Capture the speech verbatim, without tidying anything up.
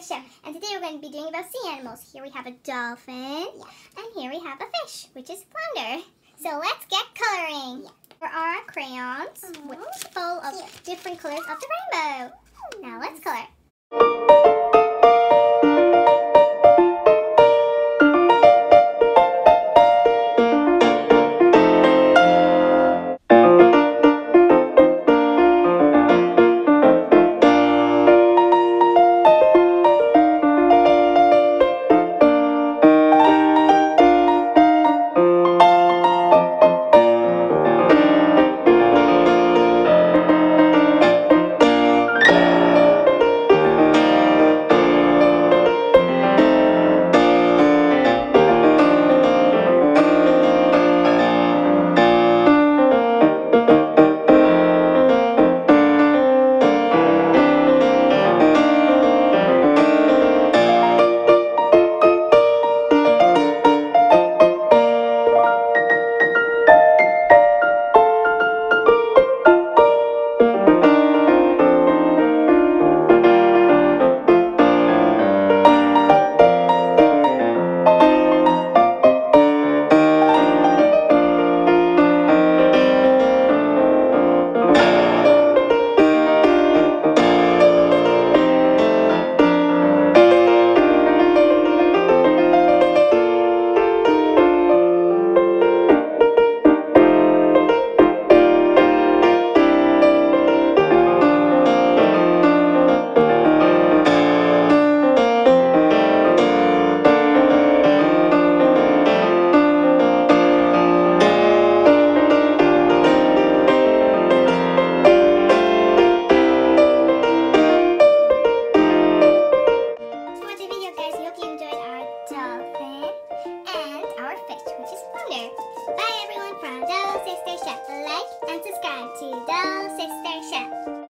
Show, and today we're going to be doing about sea animals. Here we have a dolphin, Yeah. and here we have a fish, which is flounder. So let's get coloring. Yeah. There are crayons Aww. with full of Yeah. different colors of the rainbow. Now let's color. Bye everyone from Doll Sister Chef. Like and subscribe to Doll Sister Chef.